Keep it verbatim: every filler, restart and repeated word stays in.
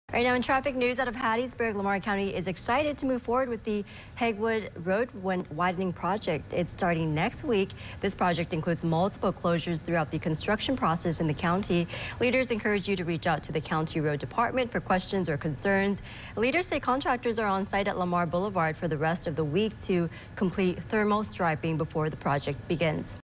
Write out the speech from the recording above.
Right now in traffic news out of Hattiesburg, Lamar County is excited to move forward with the Hegwood Road widening project. It's starting next week. This project includes multiple closures throughout the construction process in the county. Leaders encourage you to reach out to the county road department for questions or concerns. Leaders say contractors are on site at Lamar Boulevard for the rest of the week to complete thermal striping before the project begins.